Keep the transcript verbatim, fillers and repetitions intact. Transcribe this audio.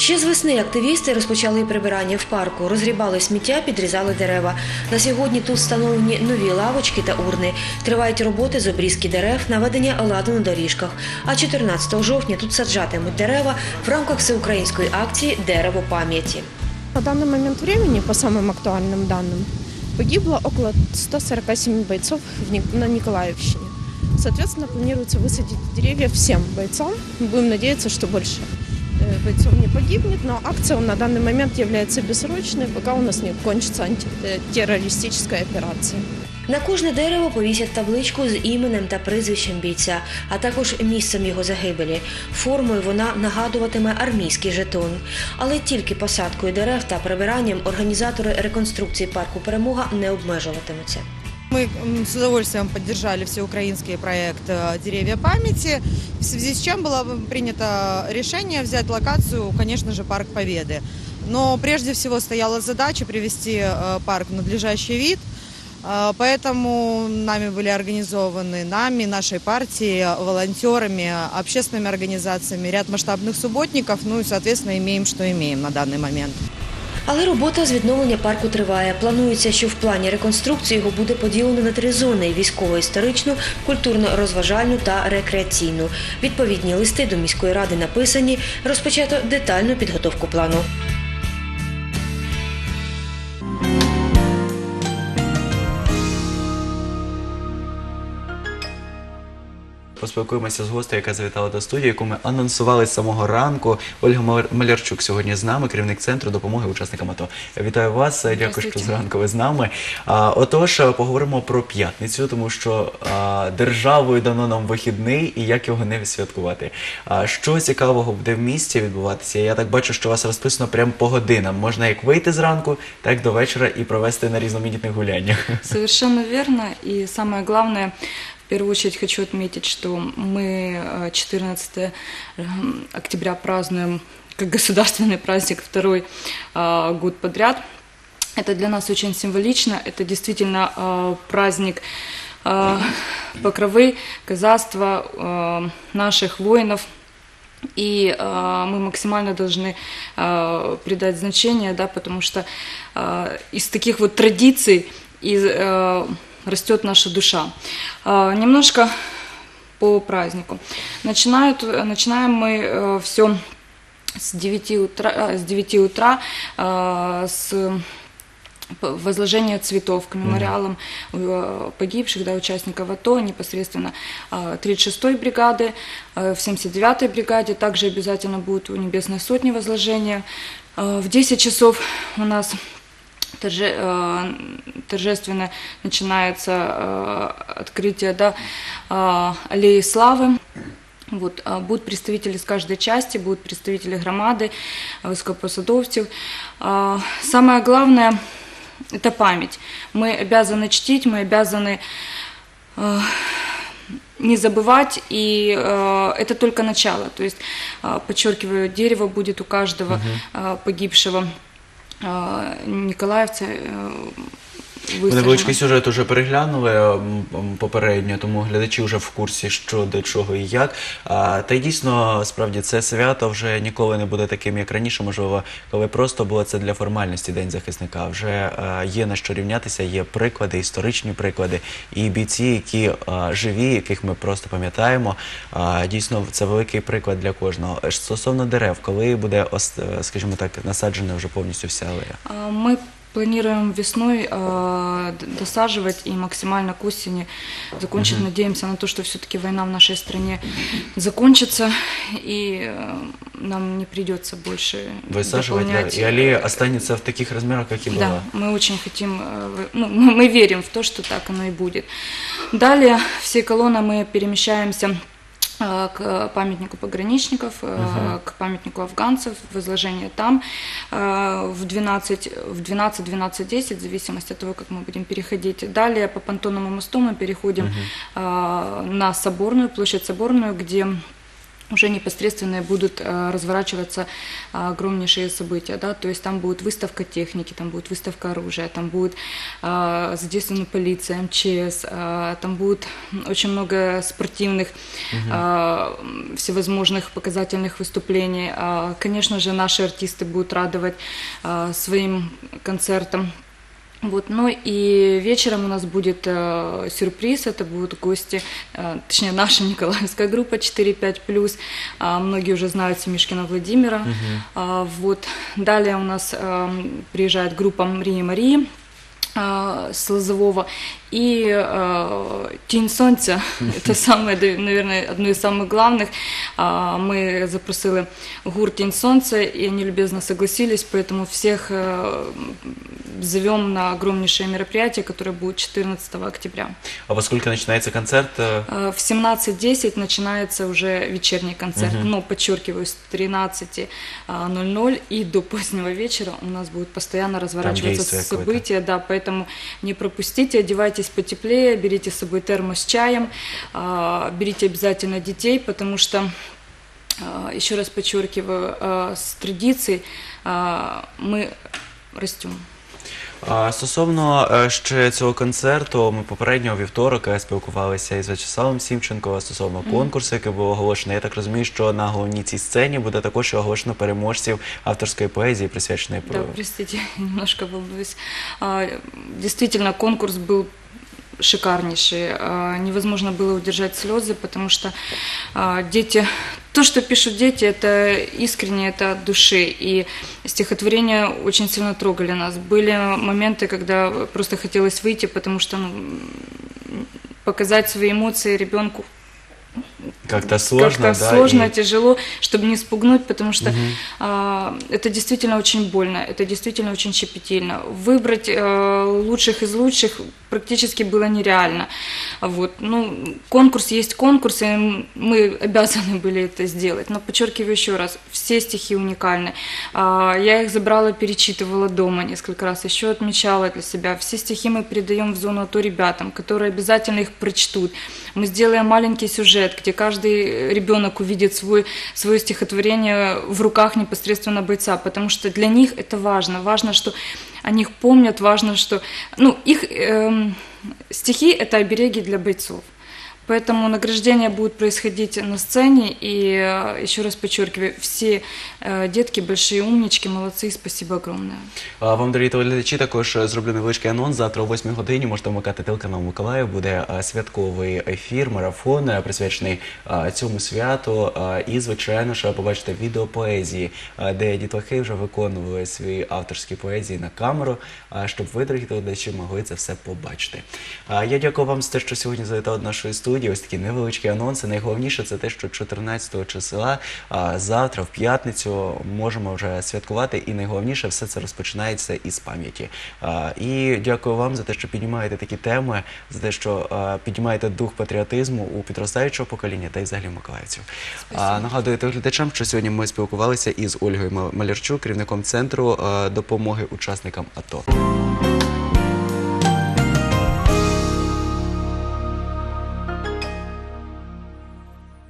Ще з весни активісти розпочали прибирання в парку, розгрібали сміття, підрізали дерева. На сьогодні тут встановлені нові лавочки та урни. Тривають роботи з обрізки дерев, наведення ладу на доріжках. А чотирнадцятого жовтня тут саджатимуть дерева в рамках всеукраїнської акції «Дерево пам'яті». На данный момент времени, по самым актуальным данным, погибло около ста сорока семи бойцов на Николаевщине. Соответственно, планируется высадить деревья всем бойцам. Будем надеяться, что больше бойцов не погибнет, но акция на данный момент является бессрочной, пока у нас не кончится антитеррористическая операция. На кожне дерево повісять табличку з іменем та прізвищем бійця, а також місцем його загибелі. Формою вона нагадуватиме армійський жетон. Але тільки посадкою дерев та прибиранням організатори реконструкції парку «Перемога» не обмежуватимуться. Мы с удовольствием поддержали всеукраинский проект «Деревья памяти», в связи с чем было принято решение взять локацию, конечно же, Парк Победы. Но прежде всего стояла задача привести парк в надлежащий вид, поэтому нами были организованы, нами, нашей партией, волонтерами, общественными организациями, ряд масштабных субботников, ну и, соответственно, имеем, что имеем на данный момент. Але робота з відновлення парку триває. Планується, що в плані реконструкції його буде поділено на три зони – військово-історичну, культурно-розважальну та рекреаційну. Відповідні листи до міської ради написані, розпочато детальну підготовку плану. Поспілкуємося з гостею, яка завітала до студії, яку ми анонсували з самого ранку. Ольга Малярчук сьогодні з нами, керівник Центру допомоги учасникам АТО. Вітаю вас, дякую, що зранку ви з нами. Отож, поговоримо про п'ятницю, тому що державою дано нам вихідний і як його не святкувати. Що цікавого буде в місті відбуватися? Я так бачу, що у вас розписано прямо по годинам. Можна як вийти зранку, так до вечора і провести на різноманітних гуляннях. Совершенно верно. И самое главное, в первую очередь хочу отметить, что мы четырнадцатого октября празднуем как государственный праздник второй год подряд. Это для нас очень символично. Это действительно праздник покровы, казацтва наших воинов. И э, мы максимально должны э, придать значение, да, потому что э, из таких вот традиций из, э, растет наша душа. Э, немножко по празднику. Начинают, начинаем мы э, все с девяти утра, с девяти утра э, с возложение цветов к мемориалам погибших, да, участников АТО, непосредственно тридцать шестой бригады, в семьдесят девятой бригаде. Также обязательно будет у Небесной Сотни возложение. В десять часов у нас торже, торжественно начинается открытие, да, аллеи славы. Вот, будут представители с каждой части, будут представители громады, высокопосадовцев. Самое главное – это память. Мы обязаны чтить, мы обязаны э, не забывать, и э, это только начало. То есть, э, подчеркиваю, дерево будет у каждого э, погибшего э, николаевца э, Ми невеличкий сюжет вже переглянули попередньо, тому глядачі вже в курсі, що, до чого і як. Та й дійсно, справді, це свято вже ніколи не буде таким, як раніше, можливо, коли просто було це для формальності День захисника. Вже є на що рівнятися, є приклади, історичні приклади. І бійці, які живі, яких ми просто пам'ятаємо, дійсно, це великий приклад для кожного. Стосовно дерев, коли буде, скажімо так, насаджена вже повністю вся алея? Ми планируем весной э, досаживать и максимально к осени закончить. Mm-hmm. Надеемся на то, что все-таки война в нашей стране закончится, и э, нам не придется больше высаживать, дополнять. Да, и аллея останется в таких размерах, как и была. Да, мы очень хотим, э, ну, мы, мы верим в то, что так оно и будет. Далее всей колонной мы перемещаемся к памятнику пограничников, uh-huh. к памятнику афганцев, возложение там в двенадцать, в двенадцать, двенадцать, десять, в зависимости от того, как мы будем переходить. Далее по Понтонному мосту мы переходим uh-huh. на Соборную, площадь Соборную, где уже непосредственно будут э, разворачиваться э, огромнейшие события, да, то есть там будет выставка техники, там будет выставка оружия, там будет э, задействована полиция, эм че эс, э, там будет очень много спортивных, э, всевозможных показательных выступлений. Э, конечно же, наши артисты будут радовать э, своим концертом. Вот, ну и вечером у нас будет э, сюрприз, это будут гости, э, точнее наша николаевская группа четыре пять плюс, э, многие уже знают Семишкина Владимира. Uh-huh. э, вот. Далее у нас э, приезжает группа Мрии Марии э, с Лозового и э, Тінь Сонця, это самое, наверное, одно из самых главных. Э, мы запросили гурт Тінь Сонця, и они любезно согласились, поэтому всех э, зовем на огромнейшее мероприятие, которое будет четырнадцатого октября. А во сколько начинается концерт? В семнадцать десять начинается уже вечерний концерт, uh-huh. но, подчеркиваю, с тринадцати ноль-ноль и до позднего вечера у нас будет постоянно разворачиваться события, да, поэтому не пропустите, одевайтесь потеплее, берите с собой термос с чаем, берите обязательно детей, потому что, еще раз подчеркиваю, с традицией мы растем. Стосовно ще цього концерту, ми попередньо у вівторок спілкувалися із В'ячеславом Сімченко стосовно mm-hmm. конкурсу, який був оголошений. Я так розумію, що на головній цій сцені буде також оголошено переможців авторської поезії, присвяченої... Да, простите, немножко волнуюсь. Действительно, конкурс был шикарнейший. Невозможно было удержать слезы, потому что дети... То, что пишут дети, это искренне, это от души. И стихотворения очень сильно трогали нас. Были моменты, когда просто хотелось выйти, потому что ну, показать свои эмоции ребенку как-то сложно, как-то да, сложно, и... тяжело, чтобы не спугнуть, потому что угу. а, это действительно очень больно, это действительно очень щепетильно. Выбрать а, лучших из лучших практически было нереально. Вот. Ну, конкурс есть конкурс, и мы обязаны были это сделать. Но подчеркиваю еще раз, все стихи уникальны. А, я их забрала, перечитывала дома несколько раз, еще отмечала для себя. Все стихи мы передаем в зону АТО ребятам, которые обязательно их прочтут. Мы сделаем маленький сюжет, где каждый ребенок увидит свой, свое стихотворение в руках непосредственно бойца, потому что для них это важно. Важно, что о них помнят, важно, что... Ну, их э, стихи – это обереги для бойцов. Поэтому награждение будет происходить на сцене, и еще раз подчеркиваю, все детки большие умнички, молодцы, спасибо огромное. А вам, дорогі телеглядачі, також зроблю невеличкий анонс. Завтра о восьмій годині можете вмикати телеканал Миколаїв, буде святковий ефір, марафон, присвячений цьому святу. І, звичайно ж, побачите відео поезії, де дітлахи вже виконували свої авторські поезії на камеру, щоб ви, дорогі телеглядачі, могли це все побачити. Я дякую вам за те, що сьогодні завітали до нашої студії. Ось такі невеличкі анонси. Найголовніше це те, що чотирнадцятого числа, а, завтра, в п'ятницю, можемо вже святкувати. І найголовніше, все це розпочинається із пам'яті. А, і дякую вам за те, що піднімаєте такі теми, за те, що а, піднімаєте дух патріотизму у підростаючого покоління та й взагалі миколаївців. А, нагадую телеглядачам, що сьогодні ми спілкувалися із Ольгою Малярчук, керівником центру а, допомоги учасникам АТО.